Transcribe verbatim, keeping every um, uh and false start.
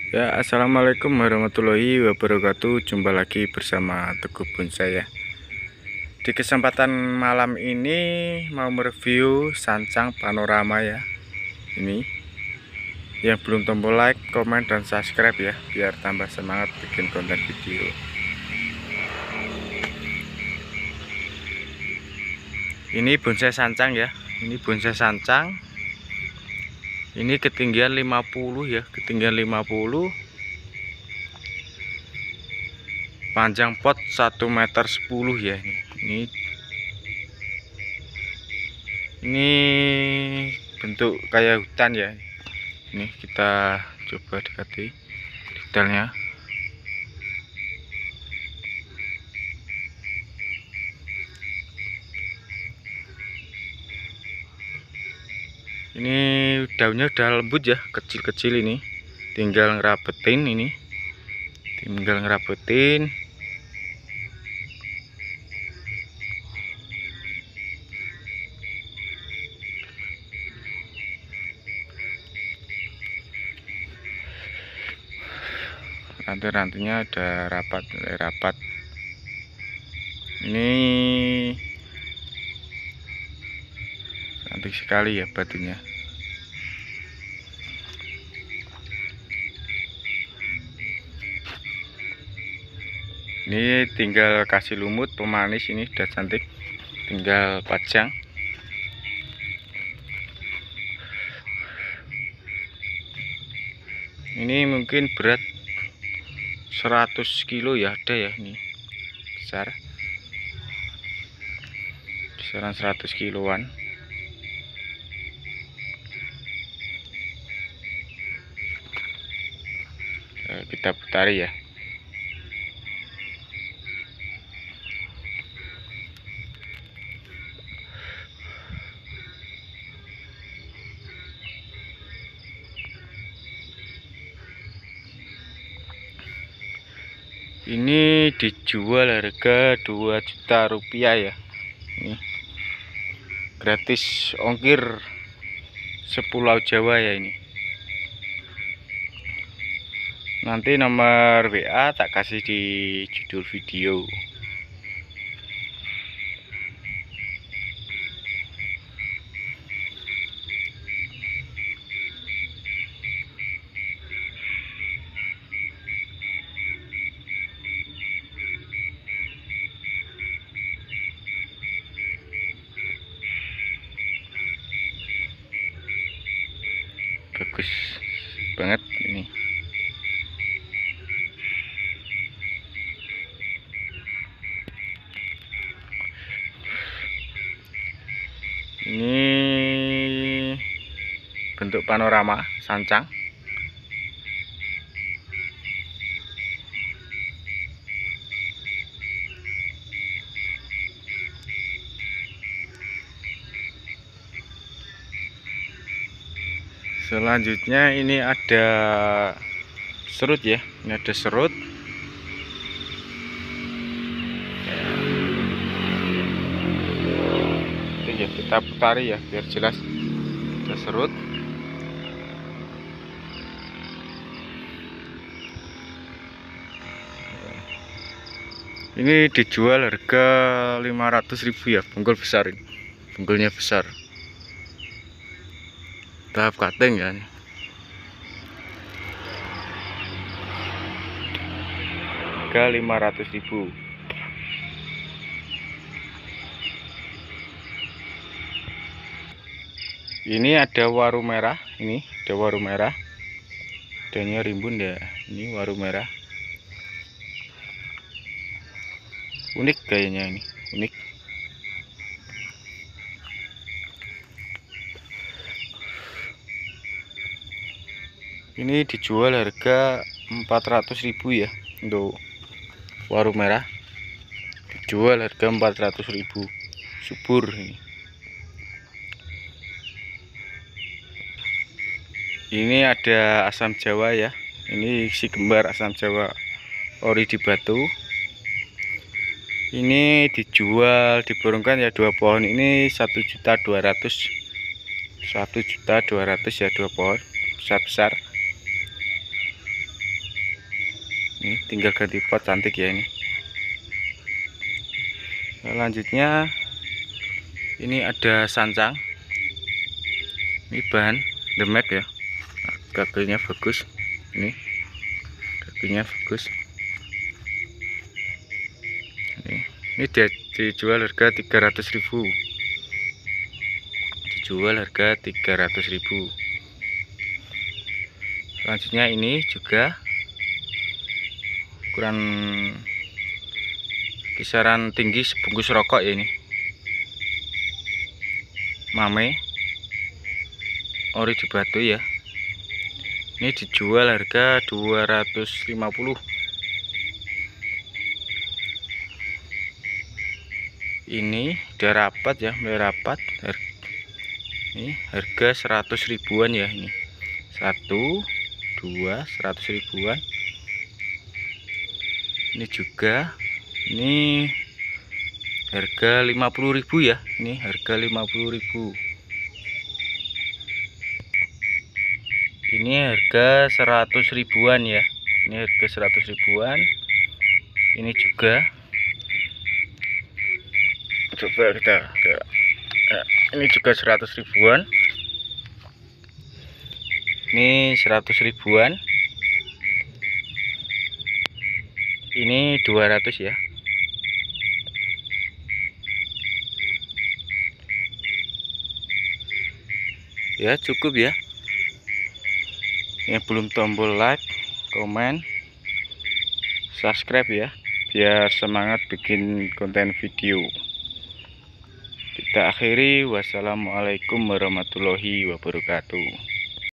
Ya, assalamualaikum warahmatullahi wabarakatuh. Jumpa lagi bersama Teguh Bonsai ya. Di kesempatan malam ini mau mereview sancang panorama ya. Ini yang belum tombol like, komen, dan subscribe ya, biar tambah semangat bikin konten video. Ini bonsai sancang ya. Ini bonsai sancang. Ini ketinggian lima puluh ya, ketinggian lima puluh. Panjang pot satu meter sepuluh ya ini. Ini Ini bentuk kayak hutan ya. Ini kita coba dekati detailnya. Ini daunnya udah lembut ya, kecil-kecil ini. Tinggal ngerapetin ini. Tinggal ngerapetin. Rantai-rantainya ada rapat, rapat. Ini cantik sekali ya batunya. Ini tinggal kasih lumut pemanis, ini udah cantik. Tinggal pajang. Ini mungkin berat seratus kilo ya, ada ya ini. Besar. Besaran seratus kiloan. Kita putari ya. Ini dijual harga dua juta rupiah ya. Ini gratis ongkir sepulau Jawa ya ini. Nanti nomor W A tak kasih di judul video. Bagus banget ini. Ini bentuk panorama sancang. Selanjutnya ini ada serut ya. Ini ada serut. Itu ya, kita putari ya biar jelas. Ada serut. Ini dijual harga lima ratus ribu ya, bonggol besar ini. Bonggolnya besar. Tahap cutting ya. Harga lima ratus ribu. Ini ada waru merah, ini ada waru merah. Daunnya rimbun ya. Ini waru merah. Unik kayaknya ini, unik. Ini dijual harga empat ratus ribu ya untuk waru merah. Dijual harga empat ratus ribu. Subur ini. Ini ada asam Jawa ya. Ini si kembar asam Jawa ori di batu. Ini dijual, diburungkan ya dua pohon ini satu juta dua ratus. satu juta dua ratus ya dua pohon besar-besar. Ini tinggal ganti pot, cantik ya ini. Selanjutnya ini ada sancang. Ini bahan demek ya, kakinya bagus. Ini kakinya bagus. Ini, ini dia dijual harga tiga ratus ribu. Dijual harga tiga ratus ribu. Selanjutnya ini juga ukuran kisaran tinggi sebungkus rokok ya ini. Mame ori di batu ya. Ini dijual harga dua ratus lima puluh. Ini udah rapat ya, mulai rapat. Ini harga seratus ribuan ya ini. Satu, dua, seratus ribuan. Ini juga, ini harga lima puluh ribu ya. Ini harga lima puluh ribu. Ini harga seratus ribuan ya. Ini harga seratus ribuan. Ini juga, coba kita, ya, ini juga seratus ribuan. Ini seratus ribuan. Ini dua ratus ya. Ya cukup ya. Yang belum tombol like, komen, subscribe ya, biar semangat bikin konten video. Kita akhiri, wassalamualaikum warahmatullahi wabarakatuh.